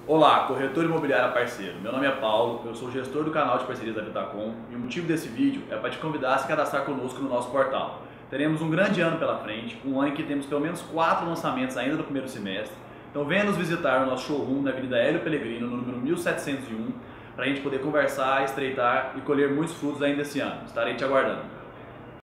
Olá, corretor imobiliário parceiro. Meu nome é Paulo, eu sou gestor do canal de parcerias da Vitacom e o motivo desse vídeo é para te convidar a se cadastrar conosco no nosso portal. Teremos um grande ano pela frente, um ano em que temos pelo menos 4 lançamentos ainda no primeiro semestre. Então venha nos visitar no nosso showroom na Avenida Hélio Pellegrino, no número 1701, para a gente poder conversar, estreitar e colher muitos frutos ainda esse ano. Estarei te aguardando.